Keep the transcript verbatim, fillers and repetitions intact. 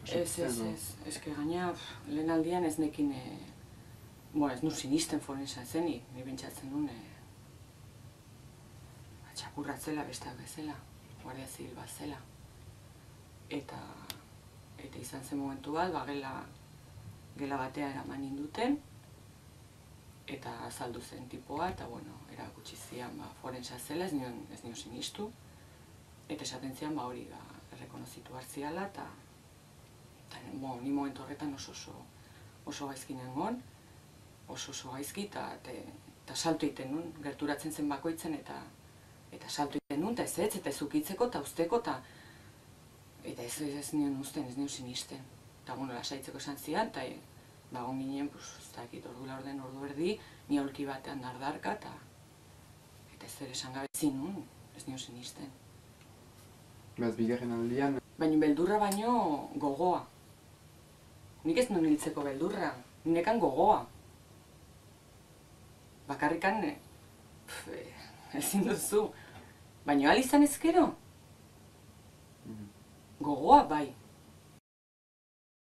Ez, ez, ez, ez que gaina lehen aldian ez nekin, bueno, ez nu sinisten forensa zenik, ni bentsatzen nuen txakurratzela besteak bezala, guardia zibil bat zela. Eta, eta izan zen momentu bat, ba, gela, gela batea eraman induten, eta azaldu zen tipoa, eta bueno, erakutsi zian ba, forensa zela, ez nion, ez nion sinistu, eta esaten zian ba, hori ba, errekonozitu hartziala, eta eta bo, ni momentu horretan oso oso, oso gaizki nengon, oso oso gaizki, eta eta salto egiten nun, gerturatzen zen bakoitzen, eta eta salto egiten nun, eta ez ez, eta ez ukitzeko, eta usteko, eta eta ez ez nion usten, ez nion sinisten. Eta bueno, lasaitzeko esan zian, eta ba, on ginen, pues, ez dakit, ordu laurden, ordu erdi, ni aulki batean dardarka, eta eta ez ere esan gabe zin nun, ez nion sinisten. Beraz, bigarren aldian... Baina beldurra baino gogoa. Nik ez nuen hiltzeko beldurra, nekan gogoa. Bakarrikan, pf, ezin duzu. Baina ahal izan ezkero? Gogoa bai.